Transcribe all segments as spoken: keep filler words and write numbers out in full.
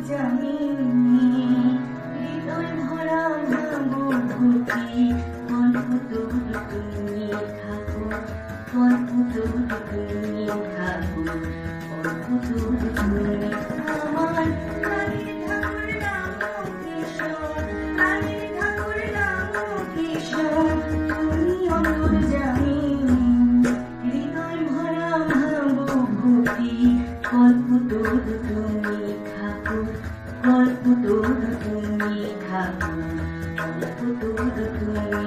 জামিনী হৃদয় ভরা ভাবভূতি কল্পতরু তুমি থাকো কল্পতরু তুমি থাকো কল্পতরু তুমি আমার কালীর ঠাকুর নাম কৃষ্ণ কালীর ঠাকুর নাম কৃষ্ণ তুমি অন্তর জামিনী হৃদয় ভরা ভাবভূতি কল্পতরু তুমি থাকো কল্পতরু তুমি থাকো কল্পতরু তুমি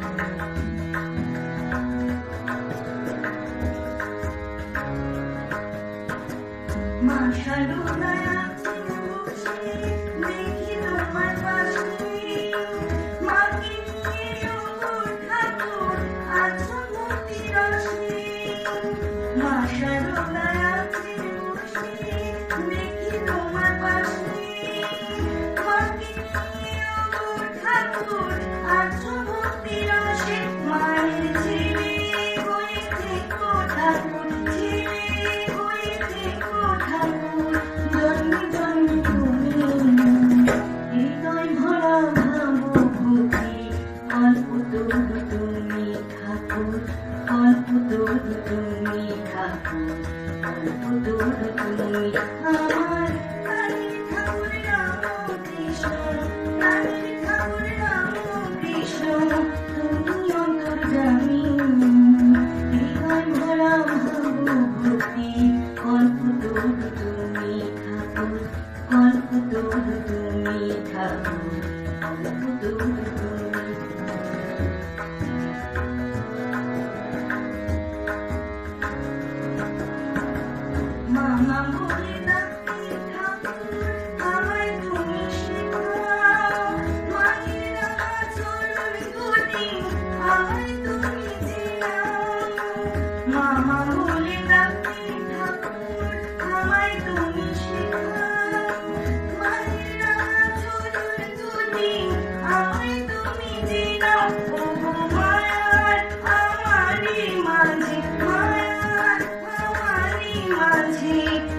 মা সারদায় আছেন বসে দেখি তোমার পাশে মাকে নিয়ে ওর ঠাকুর আছো মতি রসে মা সারদায় আছেন বসে দেখি তোমার পাশে মাকে নিয়ে ওর ঠাকুর আছো মতি রসে মায়ের ছেলে হয়ে থেকো ঠাকুর ছেলে হয়ে থেকো ঠাকুর জন্মে জন্মে তুমি হৃদয় ভরা ভাবভূতি কল্পতরু তুমি ঠাকুর কল্পতরু তুমি ঠাকুর কল্পতরু তুমি আমার কালীর ঠাকুর নাম কৃষ্ণ কালীর ঠাকুর নাম কৃষ্ণ তুমি অন্তর জামিনী হৃদয় ভরা ভাবভূতি কল্পতরু তুমি ঠাকুর কল্পতরু তুমি ঠাকুর কল্পতরু তুমি মামা বলে ডাকে ঠাকুর আমায় তুমি শেখাও মায়ের আচরণ দুটি আমায় তুমি চেনাও মামা বলে ডাকে ঠাকুর আমায় তুমি শেখাও মায়ের আচরণ দুটি আমায় তুমি চেনাও ওগো মায়ার আমারই মাঝে মায়ার আমারই মাঝে